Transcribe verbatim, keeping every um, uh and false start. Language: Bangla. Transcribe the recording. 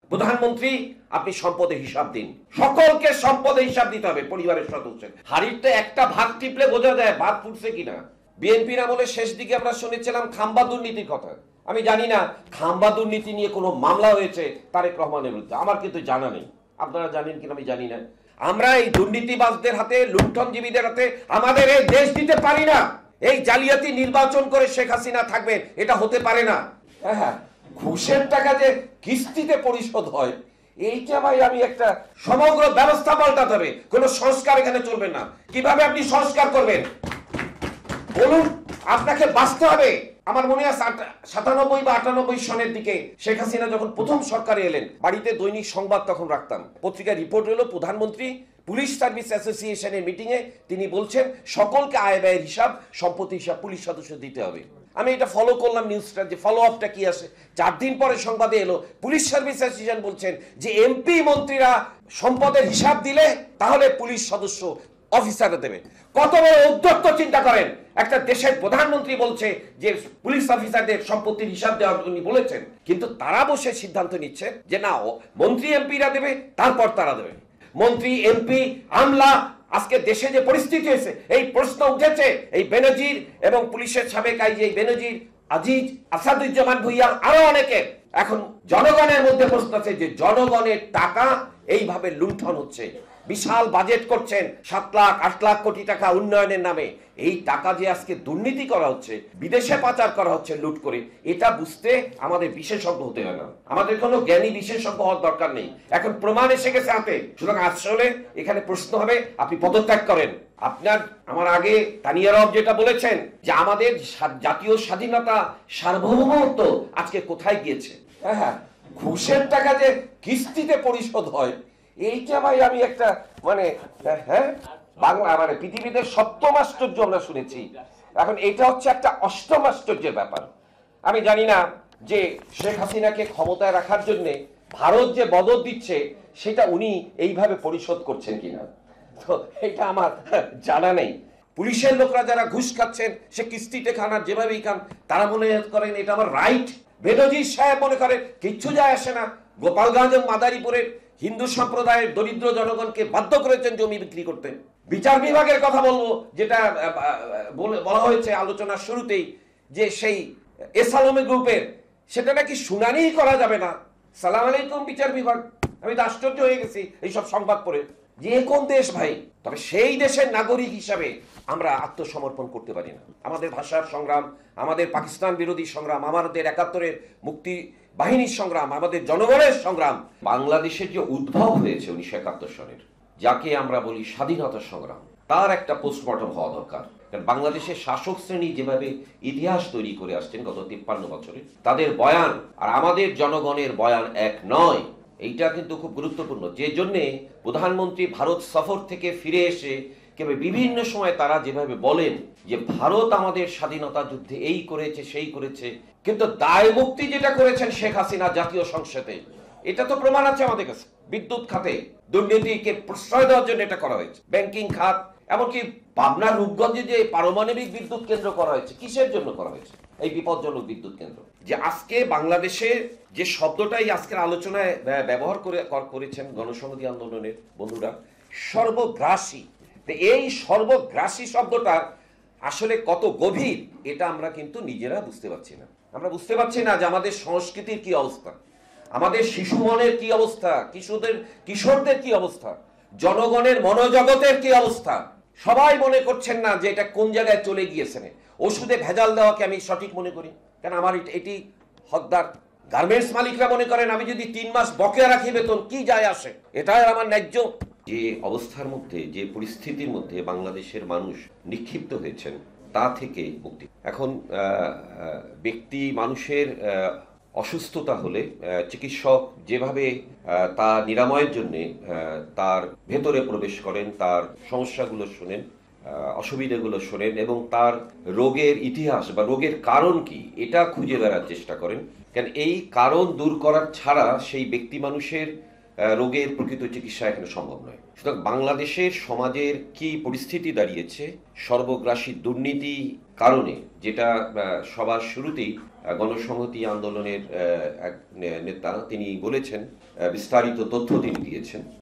প্রধানমন্ত্রী আপনি সম্পদের হিসাব দিন, সকলকে সম্পদের হিসাব দিতে হবে। পরিবারের সদস্যের হাড়িতে একটা ভাগ টিপলে বোঝা যায় ভাত ফুটছে কিনা। বিএনপির আমলে শেষ দিকে আমরা শুনেছিলাম খাম্বা দুর্নীতির কথা। আমি জানি না খাম্বা দুর্নীতি নিয়ে কোনো মামলা হয়েছে তারেক রহমানের বিরুদ্ধে, আমার কিন্তু জানা নেই। আপনারা জানেন কিনা আমি জানি না। আমরা এই দুর্নীতিবাজদের হাতে, লুণ্ঠনজীবীদের হাতে আমাদের এই দেশ দিতে পারি না। এই জালিয়াতি নির্বাচন করে শেখ হাসিনা থাকবেন, এটা হতে পারে না। হ্যাঁ হ্যাঁ, ঘুষের টাকা যে কিস্তিতে পরিশোধ হয়, এইটা ভাই আমি একটা সমগ্র ব্যবস্থা পাল্টাতে হবে। কোন সংস্কার এখানে চলবে না। কিভাবে আপনি সংস্কার করবেন বলুন? আপনাকে বাঁচতে হবে। আমার মনে আছে সাতানব্বই বা আটানব্বই সনের দিকে শেখ হাসিনা যখন প্রথম সরকারে এলেন, বাড়িতে দৈনিক সংবাদ তখন রাখতাম। পত্রিকায় রিপোর্ট হলো প্রধানমন্ত্রী পুলিশ সার্ভিস অ্যাসোসিয়েশনের মিটিং এ তিনি বলছেন সকলকে আয় ব্যয়ের হিসাব, সম্পত্তি হিসাব পুলিশ সদস্য দিতে হবে। আমি এটা ফলো করলাম নিউজটা, যে ফলো আপটা কি আসে। চার দিন পরে সংবাদে এলো পুলিশ সার্ভিস অ্যাসোসিয়েশন বলছেন যে এমপি মন্ত্রীরা সম্পদের হিসাব দিলে তাহলে পুলিশ সদস্য অফিসাররা দেবে। কত বড় উদ্যোক্ত চিন্তা করেন। একটা দেশের প্রধানমন্ত্রী বলছে যে পুলিশ অফিসারদের সম্পত্তির হিসাব দেওয়ার জন্য বলেছেন, কিন্তু তারা বসে সিদ্ধান্ত নিচ্ছে যে না, মন্ত্রী এমপিরা দেবে, তারপর তারা দেবে। মন্ত্রী এমপি আমলা, আজকে দেশে যে পরিস্থিতি হয়েছে, এই প্রশ্ন উঠেছে এই বেনজির এবং পুলিশের সাবেক আইজি বেনজির, আজিজ, আসাদুজ্জামান ভুইয়া, আরো অনেকে। এখন জনগণের মধ্যে প্রশ্ন আছে যে জনগণের টাকা এইভাবে লুণ্ঠন হচ্ছে। বিশাল বাজেট করছেন, সাত লাখ আট লাখ কোটি টাকা উন্নয়নের নামে। এই টাকা যে আজকে দুর্নীতি করা হচ্ছে, বিদেশে পাচার করা হচ্ছে লুট করে, এটা বুঝতে আমাদের বিশেষজ্ঞ হতে হয় না। আমাদের কোনো জ্ঞানী বিশেষজ্ঞ হওয়ার দরকার নেই। এখন প্রমাণ এসে গেছে হাতে। সুতরাং আসলে এখানে প্রশ্ন হবে আপনি পদত্যাগ করেন। আপনার আমার আগে তানিয়া রব যেটা বলেছেন যে আমাদের জাতীয় স্বাধীনতা, সার্বভৌমত্ব আজকে কোথায় গিয়েছে। হ্যাঁ হ্যাঁ, ঘুষের টাকা যে কিস্তিতে পরিশোধ হয়, এইটা ভাই আমি একটা মানে হ্যাঁ বাংলা মানে পৃথিবীতে সপ্তম আশ্চর্য আমরা শুনেছি, এখন এটা হচ্ছে একটা অষ্টম আশ্চর্যের ব্যাপার। আমি জানি না যে শেখ হাসিনাকে ক্ষমতায় রাখার জন্য ভারত যে বদল দিচ্ছে সেটা উনি এইভাবে পরিশোধ করছেন কিনা, তো এটা আমার জানা নেই। পুলিশের লোকরা যারা ঘুষ খাচ্ছেন, সে কিস্তিতে খান আর যেভাবেই খান, তারা মনে করেন এটা আমার রাইট। বেনজির সাহেব মনে করেন কিচ্ছু যায় আসে না। গোপালগঞ্জ এবং মাদারীপুরের হিন্দু সম্প্রদায়ের দরিদ্র জনগণকে বাধ্য করেছেন জমি বিক্রি করতে। বিচার বিভাগের কথা বলবো, যেটা বলা হয়েছে আলোচনার শুরুতেই, যে সেই এসালমে গ্রুপের সেটা নাকি শুনানি করা যাবে না। সালাম আলাইকুম বিচার বিভাগ। আমি তো আশ্চর্য হয়ে গেছি এইসব সংবাদ পড়ে, যে কোন দেশ ভাই। তবে সেই দেশের নাগরিক হিসাবে আমরা আত্মসমর্পণ করতে পারি না। আমাদের ভাষার সংগ্রাম, আমাদের পাকিস্তান বিরোধী সংগ্রাম, আমাদের একাত্তরের মুক্তি বাহিনীর সংগ্রাম, আমাদের জনগণের সংগ্রাম, বাংলাদেশের যে উদ্ভব হয়েছে উনিশশো একাত্তর সনের, যাকে আমরা বলি স্বাধীনতা সংগ্রাম, তার একটা পোস্টমর্টম হওয়া দরকার। কারণ বাংলাদেশের শাসক শ্রেণী যেভাবে ইতিহাস তৈরি করে আসছেন গত তিপ্পান্ন বছরে, তাদের বয়ান আর আমাদের জনগণের বয়ান এক নয়। এইটা কিন্তু খুব গুরুত্বপূর্ণ। যে জন্যে প্রধানমন্ত্রী ভারত সফর থেকে ফিরে এসে কেবল বিভিন্ন সময় তারা যেভাবে বলেন যে ভারত আমাদের স্বাধীনতা যুদ্ধে এই করেছে সেই করেছে, কিন্তু দায় মুক্তি যেটা করেছেন শেখ হাসিনা জাতীয় সংসদে, এটা তো প্রমাণ আছে আমাদের কাছে। বিদ্যুৎ খাতে দুর্নীতিকে প্রশ্রয় দেওয়ার জন্য এটা করা হয়েছে, ব্যাংকিং খাত, এমনকি পাবনার রূপগঞ্জে যে পারমাণবিক বিদ্যুৎ কেন্দ্র করা হয়েছে, কিসের জন্য করা হয়েছে? এই বিপজ্জনক বিদ্যুৎ কেন্দ্র। যে আজকে বাংলাদেশে যে শব্দটাই আজকের আলোচনায় ব্যবহার করে করেছেন গণসংহতি আন্দোলনের বন্ধুরা, সর্বগ্রাসী। এই সর্বগ্রাসী শব্দটা আসলে কত গভীর এটা আমরা কিন্তু নিজেরা বুঝতে পারছি না। আমরা বুঝতে পারছি না যে আমাদের সংস্কৃতির কি অবস্থা, আমাদের শিশু মনের কি অবস্থা, কিশোরদের কিশোরদের কি অবস্থা, জনগণের মনোজগতের কি অবস্থা। সবাই মনে করছেন না যে এটা কোন জায়গায় চলে গিয়েছে। ওষুধে ভেজাল দেওয়াকে আমি সঠিক মনে করি, কেন আমার এটি হকদার। গার্মেন্টস মালিকরা মনে করেন আমি যদি তিন মাস বকেয়া রাখি বেতন, কি যায় আসে, এটাই আমার ন্যায্য। যে অবস্থার মধ্যে, যে পরিস্থিতির মধ্যে বাংলাদেশের মানুষ নিক্ষিপ্ত হয়েছেন, তা থেকে মুক্তি। এখন ব্যক্তি মানুষের অসুস্থতা হলে চিকিৎসক যেভাবে তার নিরাময়ের জন্য তার ভেতরে প্রবেশ করেন, তার সমস্যাগুলো শোনেন, অসুবিধাগুলো শোনেন এবং তার রোগের ইতিহাস বা রোগের কারণ কি এটা খুঁজে বেড়ার চেষ্টা করেন। কেন এই কারণ দূর করার ছাড়া সেই ব্যক্তি মানুষের রোগের প্রকৃত চিকিৎসা এখানে সম্ভব নয়। সুতরাং বাংলাদেশের সমাজের কি পরিস্থিতি দাঁড়িয়েছে, সর্বগ্রাসী দুর্নীতি কারণে, যেটা সবার শুরুতেই গণসংহতি আন্দোলনের এক নেতা তিনি বলেছেন, বিস্তারিত তথ্য তিনি দিয়েছেন।